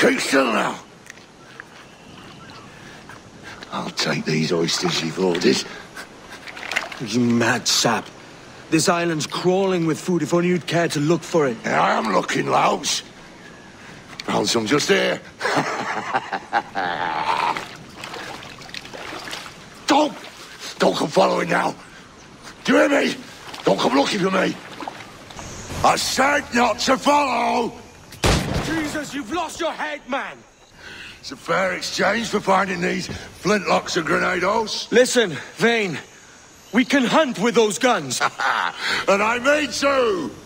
Keep still now. I'll take these oysters you've ordered. You mad sap. This island's crawling with food if only you'd care to look for it. Yeah, I am looking, Louts. Found some just here. Don't come following now. Do you hear me? Don't come looking for me. I said not to follow. Jesus, you've lost your head, man. It's a fair exchange for finding these flintlocks and grenados. Listen, Vane. We can hunt with those guns. And I mean to.